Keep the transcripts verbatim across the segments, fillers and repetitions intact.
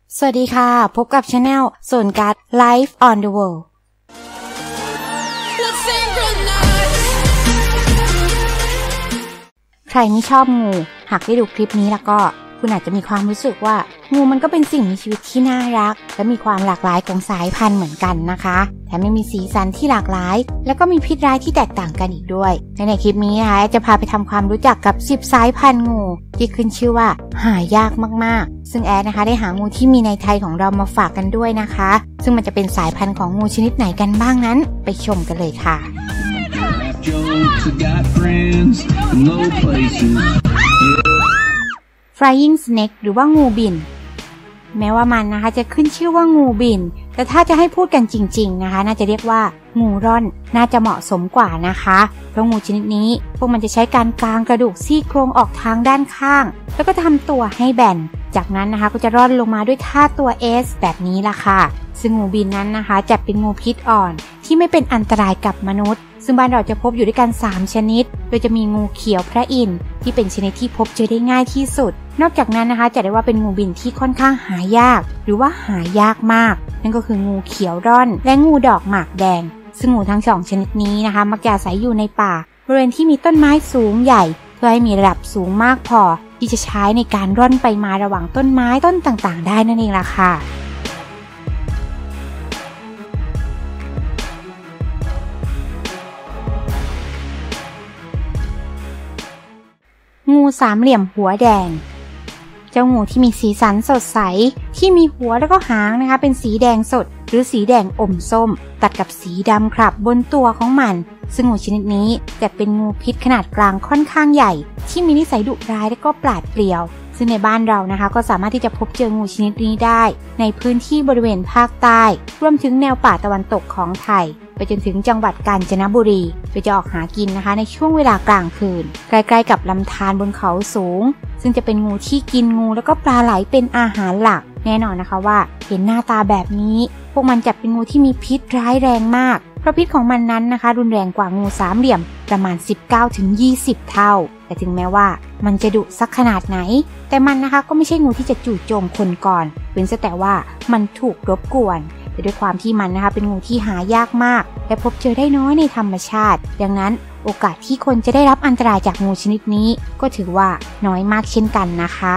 สวัสดีค่ะพบกับ Channel โซนการ์ด Life on the World ใครไม่ชอบงูหากได้ดูคลิปนี้แล้วก็คุณอาจจะมีความรู้สึกว่างูมันก็เป็นสิ่งมีชีวิตที่น่ารักและมีความหลากหลายของสายพันธุ์เหมือนกันนะคะแถมยังมีสีสันที่หลากหลายแล้วก็มีพิษร้ายที่แตกต่างกันอีกด้วยในในคลิปนี้นะคะจะพาไปทำความรู้จักกับสิบสายพันธุ์งูที่ขึ้นชื่อว่าหายากมากๆซึ่งแอดนะคะได้หางูที่มีในไทยของเรามาฝากกันด้วยนะคะซึ่งมันจะเป็นสายพันธุ์ของงูชนิดไหนกันบ้างนั้นไปชมกันเลยค่ะFlying Snake หรือว่างูบินแม้ว่ามันนะคะจะขึ้นชื่อว่างูบินแต่ถ้าจะให้พูดกันจริงๆนะคะน่าจะเรียกว่างูร่อนน่าจะเหมาะสมกว่านะคะเพราะงูชนิดนี้พวกมันจะใช้การกางกระดูกซี่โครงออกทางด้านข้างแล้วก็ทำตัวให้แบนจากนั้นนะคะก็จะร่อนลงมาด้วยท่าตัว S แบบนี้ล่ะค่ะซึ่งงูบินนั้นนะคะจัดเป็นงูพิษอ่อนที่ไม่เป็นอันตรายกับมนุษย์ซึ่งบ้านเราจะพบอยู่ด้วยกันสามชนิดโดยจะมีงูเขียวพระอินทร์ที่เป็นชนิดที่พบเจอได้ง่ายที่สุดนอกจากนั้นนะคะจะได้ว่าเป็นงูบินที่ค่อนข้างหายากหรือว่าหายากมากนั่นก็คืองูเขียวร่อนและงูดอกหมากแดงซึ่งงูทั้งสองชนิดนี้นะคะมักจะอาศัยอยู่ในป่าบริเวณที่มีต้นไม้สูงใหญ่เพื่อให้มีระดับสูงมากพอที่จะใช้ในการร่อนไปมาระหว่างต้นไม้ต้นต่างๆได้นั่นเองล่ะค่ะงูสามเหลี่ยมหัวแดงเจ้างูที่มีสีสันสดใสที่มีหัวแล้วก็หางนะคะเป็นสีแดงสดหรือสีแดงอมส้มตัดกับสีดำครับบนตัวของมันซึ่งงูชนิดนี้จะเป็นงูพิษขนาดกลางค่อนข้างใหญ่ที่มีนิสัยดุร้ายและก็ปราดเปรียวซึ่งในบ้านเรานะคะก็สามารถที่จะพบเจองูชนิดนี้ได้ในพื้นที่บริเวณภาคใต้รวมถึงแนวป่าตะวันตกของไทยไปจนถึงจังหวัดกาญจนบุรีโดยจะออกหากินนะคะในช่วงเวลากลางคืนใกล้ๆกับลำธารบนเขาสูงซึ่งจะเป็นงูที่กินงูแล้วก็ปลาไหลเป็นอาหารหลักแน่นอนนะคะว่าเห็นหน้าตาแบบนี้พวกมันจัดเป็นงูที่มีพิษร้ายแรงมากเพราะพิษของมันนั้นนะคะรุนแรงกว่างูสามเหลี่ยมประมาณ สิบเก้าถึงยี่สิบ เท่าแต่ถึงแม้ว่ามันจะดุสักขนาดไหนแต่มันนะคะก็ไม่ใช่งูที่จะจู่โจมคนก่อนเว้นแต่ว่ามันถูกรบกวนแต่ด้วยความที่มันนะคะเป็นงูที่หายากมากและพบเจอได้น้อยในธรรมชาติดังนั้นโอกาสที่คนจะได้รับอันตรายจากงูชนิดนี้ก็ถือว่าน้อยมากเช่นกันนะคะ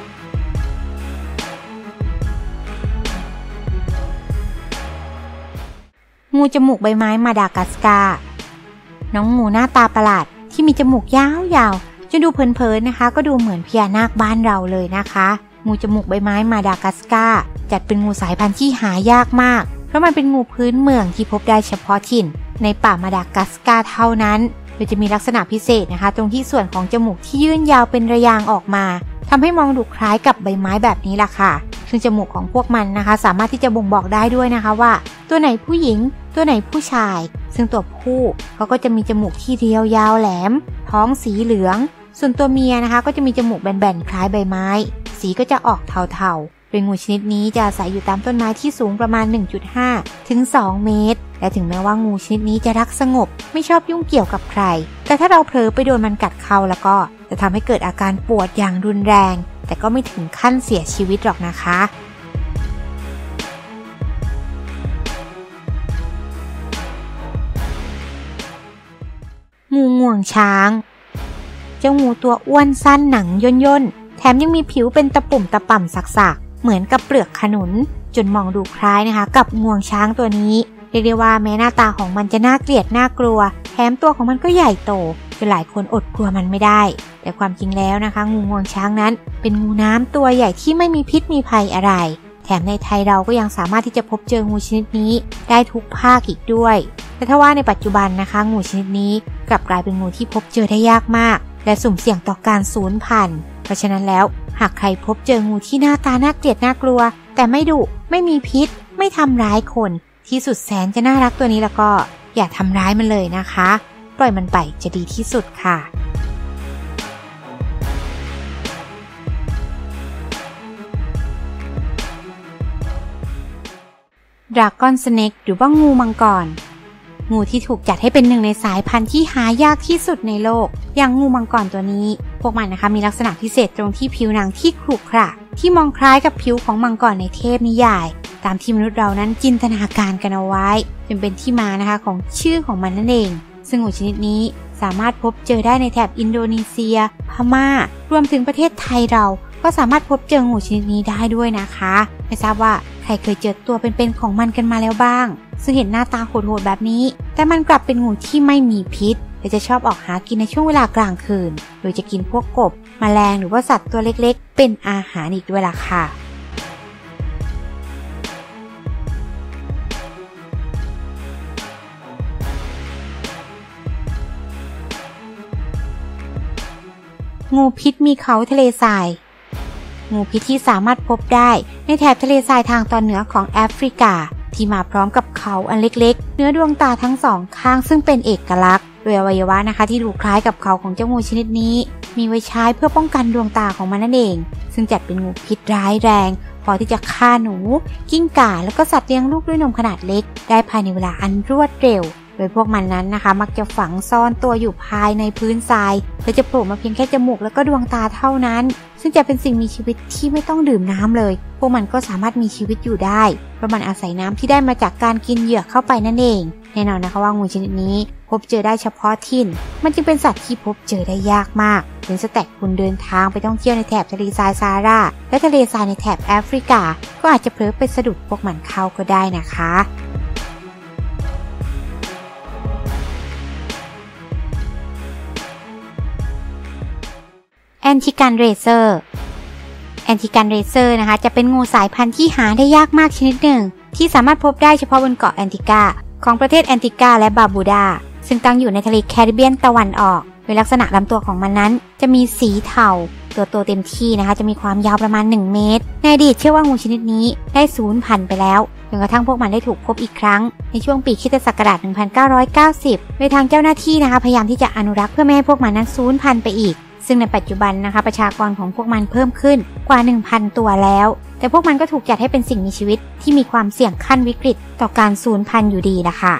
งูจมูกใบไม้มาดากัสการ์น้องงูหน้าตาประหลาดที่มีจมูกยาวๆจนดูเพลินๆนะคะก็ดูเหมือนพญานาคบ้านเราเลยนะคะงูจมูกใบไม้มาดากัสการ์จัดเป็นงูสายพันธุ์ที่หายากมากเพราะมันเป็นงูพื้นเมืองที่พบได้เฉพาะถิ่นในป่ามาดากัสการ์เท่านั้นโดยจะมีลักษณะพิเศษนะคะตรงที่ส่วนของจมูกที่ยื่นยาวเป็นระยางออกมาทำให้มองดูคล้ายกับใบไม้แบบนี้ล่ะค่ะซึ่งจมูกของพวกมันนะคะสามารถที่จะบ่งบอกได้ด้วยนะคะว่าตัวไหนผู้หญิงตัวไหนผู้ชายซึ่งตัวผู้เขาก็จะมีจมูกที่เรียวยาวแหลมท้องสีเหลืองส่วนตัวเมียนะคะก็จะมีจมูกแบนๆคล้ายใบไม้สีก็จะออกเทาๆโดยงูชนิดนี้จะอาศัยอยู่ตามต้นไม้ที่สูงประมาณ หนึ่งจุดห้า ถึง สอง เมตรและถึงแม้ว่างูชนิดนี้จะรักสงบไม่ชอบยุ่งเกี่ยวกับใครแต่ถ้าเราเผลอไปโดนมันกัดเข้าแล้วก็จะทำให้เกิดอาการปวดอย่างรุนแรงแต่ก็ไม่ถึงขั้นเสียชีวิตหรอกนะคะงูงวงช้างเจ้างูตัวอ้วนสั้นหนังย่นๆแถมยังมีผิวเป็นตะปุ่มตะป่ำสักๆเหมือนกับเปลือกขนุนจนมองดูคล้ายนะคะกับงวงช้างตัวนี้เรียกได้ว่าแม้หน้าตาของมันจะน่าเกลียดน่ากลัวแถมตัวของมันก็ใหญ่โตจนหลายคนอดกลัวมันไม่ได้แต่ความจริงแล้วนะคะงูงวงช้างนั้นเป็นงูน้ำตัวใหญ่ที่ไม่มีพิษมีภัยอะไรแถมในไทยเราก็ยังสามารถที่จะพบเจองูชนิดนี้ได้ทุกภาคอีกด้วยแต่ถ้าว่าในปัจจุบันนะคะงูชนิดนี้กลับกลายเป็นงูที่พบเจอได้ยากมากและสุ่มเสี่ยงต่อการสูญพันธุ์เพราะฉะนั้นแล้วหากใครพบเจองูที่หน้าตาน่าเกลียดน่ากลัวแต่ไม่ดุไม่มีพิษไม่ทำร้ายคนที่สุดแสนจะน่ารักตัวนี้แล้วก็อย่าทำร้ายมันเลยนะคะปล่อยมันไปจะดีที่สุดค่ะดราก้อนสเนกหรือว่างูมังกรงูที่ถูกจัดให้เป็นหนึ่งในสายพันธุ์ที่หายากที่สุดในโลกอย่างงูมังกรตัวนี้พวกมันนะคะมีลักษณะพิเศษตรงที่ผิวหนังที่ขรุขระที่มองคล้ายกับผิวของมังกรในเทพนิยายตามที่มนุษย์เรานั้นจินตนาการกันเอาไว้จนเป็นที่มานะคะของชื่อของมันนั่นเองซึ่งงูชนิดนี้สามารถพบเจอได้ในแถบอินโดนีเซียพม่ารวมถึงประเทศไทยเราก็สามารถพบเจองูชนิดนี้ได้ด้วยนะคะไม่ทราบว่าใครเคยเจอตัวเป็นๆของมันกันมาแล้วบ้างซึ่งเห็นหน้าตาโหดๆแบบนี้แต่มันกลับเป็นงูที่ไม่มีพิษและจะชอบออกหากินในช่วงเวลากลางคืนโดยจะกินพวกกบแมลงหรือว่าสัตว์ตัวเล็กๆเป็นอาหารอีกด้วยล่ะค่ะงูพิษมีเขาทะเลทรายงูพิษที่สามารถพบได้ในแถบทะเลทรายทางตอนเหนือของแอฟริกาที่มาพร้อมกับเขาอันเล็กๆเนื้อดวงตาทั้งสองข้างซึ่งเป็นเอกลักษณ์โดยอวัยวะนะคะที่ดูคล้ายกับเขาของเจ้างูชนิดนี้มีไว้ใช้เพื่อป้องกันดวงตาของมันนั่นเองซึ่งจัดเป็นงูพิษร้ายแรงพอที่จะฆ่าหนูกิ้งก่าแล้วก็สัตว์เลี้ยงลูกด้วยนมขนาดเล็กได้ภายในเวลาอันรวดเร็วโดยพวกมันนั้นนะคะมักจะฝังซ่อนตัวอยู่ภายในพื้นทรายและจะโผล่มาเพียงแค่จมูกแล้วก็ดวงตาเท่านั้นซึ่งจะเป็นสิ่งมีชีวิตที่ไม่ต้องดื่มน้ำเลยพวกมันก็สามารถมีชีวิตอยู่ได้เพราะมันอาศัยน้ำที่ได้มาจากการกินเหยื่อเข้าไปนั่นเองแน่นอนนะคะว่างูชนิดนี้พบเจอได้เฉพาะถิ่นมันจึงเป็นสัตว์ที่พบเจอได้ยากมากเป็นสแต็กคุณเดินทางไปท่องเที่ยวในแถบทะเลทรายซาฮาราและทะเลทรายในแถบแอฟริกาก็อาจจะเผลอไปสะดุดพวกมันเข้าก็ได้นะคะแอนติกันเรเซอร์แอนติกันเรเซอร์นะคะจะเป็นงูสายพันธุ์ที่หาได้ยากมากชนิดหนึ่งที่สามารถพบได้เฉพาะบนเกาะแอนติกาของประเทศแอนติกาและบาบูดาซึ่งตั้งอยู่ในทะเลแคริบเบียนตะวันออกโดยลักษณะลำตัวของมันนั้นจะมีสีเทาตัวโตเต็มที่นะคะจะมีความยาวประมาณหนึ่งเมตรในอดีตเชื่อว่างูชนิดนี้ได้สูญพันธุ์ไปแล้วจนกระทั่งพวกมันได้ถูกพบอีกครั้งในช่วงปีคริสตศักราชหนึ่งพันเก้าร้อยเก้าสิบโดยทางเจ้าหน้าที่นะคะพยายามที่จะอนุรักษ์เพื่อไม่ให้พวกมันนั้นสูญพันธุ์ไปอีกซึ่งในปัจจุบันนะคะประชากรของพวกมันเพิ่มขึ้นกว่า หนึ่งพัน ตัวแล้วแต่พวกมันก็ถูกจัดให้เป็นสิ่งมีชีวิตที่มีความเสี่ยงขั้นวิกฤตต่อการสูญพันธุ์อยู่ดีล่ะค่ะ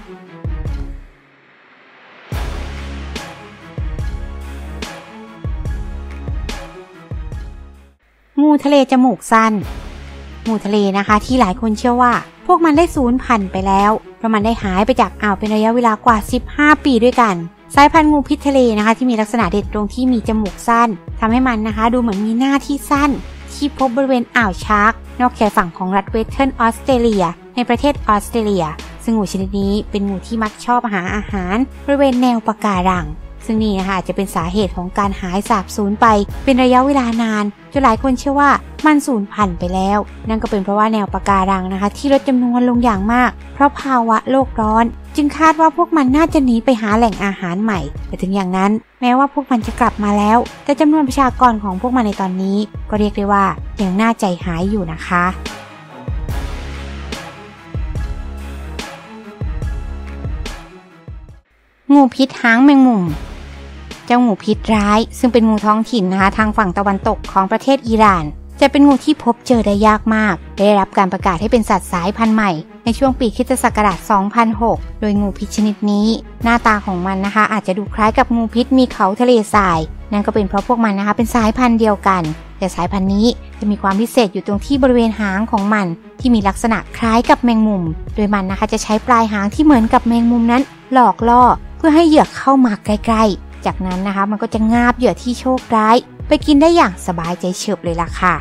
งูทะเลจมูกสั้นงูทะเลนะคะที่หลายคนเชื่อว่าพวกมันได้สูญพันธุ์ไปแล้วเพราะมันได้หายไปจากอ่าวเป็นระยะเวลากว่าสิบห้าปีด้วยกันสายพันธุ์งูพิษทะเลนะคะที่มีลักษณะเด่นตรงที่มีจมูกสั้นทำให้มันนะคะดูเหมือนมีหน้าที่สั้นที่พบบริเวณอ่าวชาร์กนอกชายฝั่งของรัฐเวสเทิร์นออสเตรเลียในประเทศออสเตรเลียซึ่งงูชนิดนี้เป็นงูที่มักชอบหาอาหารบริเวณแนวปะการังซึ่งนี่นะคะอาจจะเป็นสาเหตุของการหายสาบสูญไปเป็นระยะเวลานานจนหลายคนเชื่อว่ามันสูญพันธุ์ไปแล้วนั่นก็เป็นเพราะว่าแนวปะการังนะคะที่ลดจำนวนลงอย่างมากเพราะภาวะโลกร้อนจึงคาดว่าพวกมันน่าจะหนีไปหาแหล่งอาหารใหม่แต่ถึงอย่างนั้นแม้ว่าพวกมันจะกลับมาแล้วแต่จำนวนประชากรของพวกมันในตอนนี้ก็เรียกได้ว่ายังน่าใจหายอยู่นะคะงูพิษหางแมงมุมเจ้างูพิษร้ายซึ่งเป็นงูท้องถิ่นนะคะทางฝั่งตะวันตกของประเทศอิหร่านจะเป็นงูที่พบเจอได้ยากมากได้รับการประกาศให้เป็นสัตว์สายพันธุ์ใหม่ในช่วงปีคริสตศักราชสองพันหกโดยงูพิษชนิดนี้หน้าตาของมันนะคะอาจจะดูคล้ายกับงูพิษมีเขาทะเลทรายนั่นก็เป็นเพราะพวกมันนะคะเป็นสายพันธุ์เดียวกันแต่สายพันธุ์นี้จะมีความพิเศษอยู่ตรงที่บริเวณหางของมันที่มีลักษณะคล้ายกับแมงมุมโดยมันนะคะจะใช้ปลายหางที่เหมือนกับแมงมุมนั้นหลอกล่อเพื่อให้เหยื่อเข้ามาใกล้ๆจากนั้นนะคะมันก็จะงาบเหยื่อที่โชคร้ายไปกินได้อย่างสบายใจเฉิบเลยล่ะค่ะ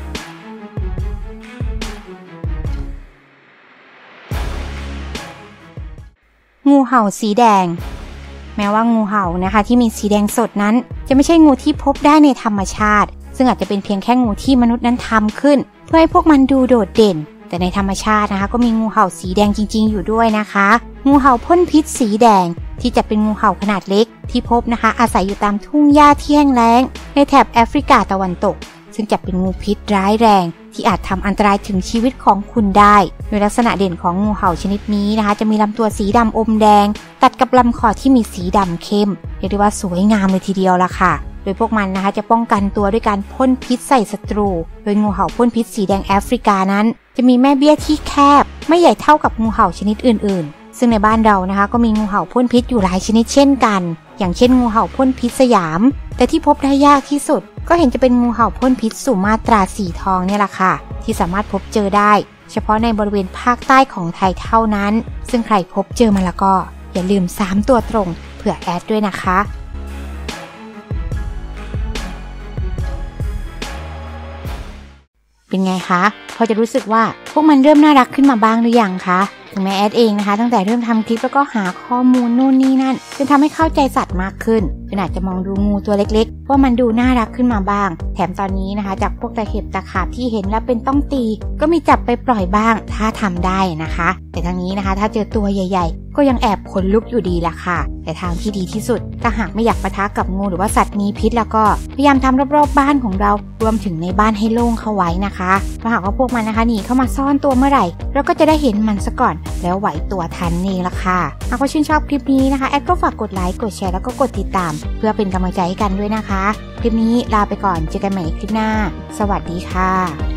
งูเห่าสีแดงแม้ว่างูเห่านะคะที่มีสีแดงสดนั้นจะไม่ใช่งูที่พบได้ในธรรมชาติซึ่งอาจจะเป็นเพียงแค่งูที่มนุษย์นั้นทำขึ้นเพื่อให้พวกมันดูโดดเด่นแต่ในธรรมชาตินะคะก็มีงูเห่าสีแดงจริงๆอยู่ด้วยนะคะงูเห่าพ่นพิษสีแดงที่จะเป็นงูเห่าขนาดเล็กที่พบนะคะอาศัยอยู่ตามทุ่งหญ้าที่แห้งแล้งในแถบแอฟริกาตะวันตกซึ่งจะเป็นงูพิษร้ายแรงที่อาจทำอันตรายถึงชีวิตของคุณได้โดยลักษณะเด่นของงูเห่าชนิดนี้นะคะจะมีลำตัวสีดำอมแดงตัดกับลำคอที่มีสีดำเข้มเรียกได้ว่าสวยงามเลยทีเดียวล่ะค่ะโดยพวกมันนะคะจะป้องกันตัวด้วยการพ่นพิษใส่ศัตรูโดยงูเห่าพ่นพิษสีแดงแอฟริกานั้นจะมีแม่เบี้ยที่แคบไม่ใหญ่เท่ากับงูเห่าชนิดอื่นๆซึ่งในบ้านเรานะคะก็มีงูเห่าพ่นพิษอยู่หลายชนิดเช่นกันอย่างเช่นงูเห่าพ่นพิษสยามแต่ที่พบได้ยากที่สุดก็เห็นจะเป็นงูเห่าพ่นพิษสุมาตราสีทองเนี่ยแหละค่ะที่สามารถพบเจอได้เฉพาะในบริเวณภาคใต้ของไทยเท่านั้นซึ่งใครพบเจอมาแล้วก็อย่าลืมสามตัวตรงเผื่อแอดด้วยนะคะเป็นไงคะพอจะรู้สึกว่าพวกมันเริ่มน่ารักขึ้นมาบ้างหรือยังคะถึงแม้แอดเองนะคะตั้งแต่เริ่มทำคลิปแล้วก็หาข้อมูลนู่นนี่นั่นจนทำให้เข้าใจสัตว์มากขึ้นจนอาจจะมองดูงูตัวเล็กๆว่ามันดูน่ารักขึ้นมาบ้างแถมตอนนี้นะคะจากพวกตะเข็บตะขาบที่เห็นแล้วเป็นต้องตีก็มีจับไปปล่อยบ้างถ้าทำได้นะคะแต่ทางนี้นะคะถ้าเจอตัวใหญ่ๆก็ยังแอบขนลุกอยู่ดีล่ะค่ะแต่ทางที่ดีที่สุดถ้าหากไม่อยากปะทะกับงูหรือว่าสัตว์มีพิษแล้วก็พยายามทำรอบๆบ้านของเรารวมถึงในบ้านให้โล่งเข้าไว้นะคะถ้าหากว่าพวกมันนะคะหนีเข้ามาซ่อนตัวเมื่อไหร่เราก็จะได้เห็นมันซะก่อนแล้วไหวตัวทันนี่ละค่ะหากว่าชื่นชอบคลิปนี้นะคะแอดก็ฝากกดไลค์กดแชร์แล้วก็กดติดตามเพื่อเป็นกำลังใจให้กันด้วยนะคะคลิปนี้ลาไปก่อนเจอกันใหม่คลิปหน้าสวัสดีค่ะ